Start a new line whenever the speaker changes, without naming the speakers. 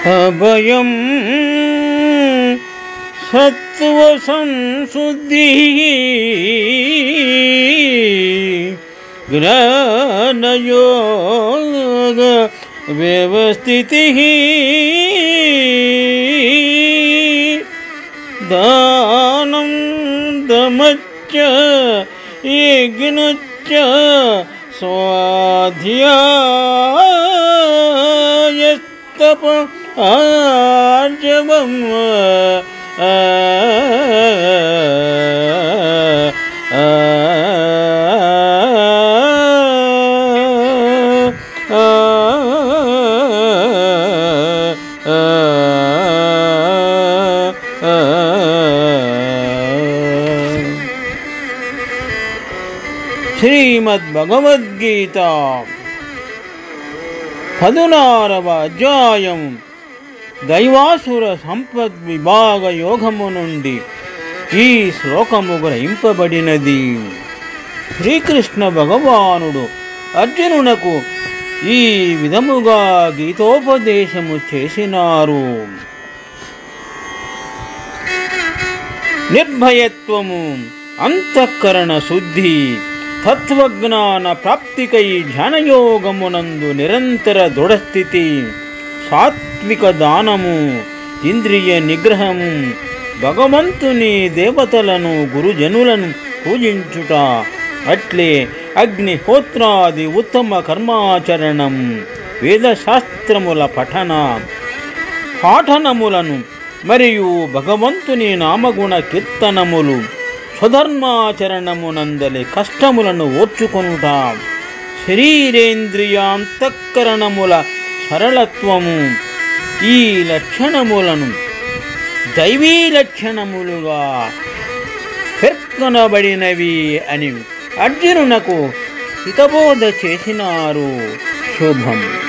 అభయం సత్వ సంశుద్ధి జ్ఞానయోగ వ్యవస్థితి దానం దమచ్చ యజ్ఞచ్చ స్వాధ్యాయస్తప ఆర్జవం శ్రీమద్భగవద్గీత 16వ అధ్యాయం దైవాసుర సంపద్విభాగ యోగము నుండి ఈ శ్లోకము గ్రహింపబడినది. శ్రీకృష్ణ భగవానుడు అర్జునునకు ఈ విధముగా గీతోపదేశము చేసినారు. నిర్భయత్వము, అంతఃకరణ శుద్ధి, తత్వజ్ఞాన ప్రాప్తికై ధ్యానయోగమునందు నిరంతర దృఢస్థితి, సాత్విక దానము, ఇంద్రియ నిగ్రహము, భగవంతుని దేవతలను గురుజనులను పూజించుట, అట్లే అగ్నిహోత్రాది ఉత్తమ కర్మాచరణం, వేదశాస్త్రముల పాఠనములను మరియు భగవంతుని నామగుణ కీర్తనములు, స్వధర్మాచరణమునందలి కష్టములను ఓర్చుకొనుట, శరీరేంద్రియాంతఃకరణముల సరళత్వము, ఈ లక్షణములను దైవీ లక్షణములుగా పేర్కొనబడినవి అని అర్జునునకు హితబోధ చేసినారు. శుభం.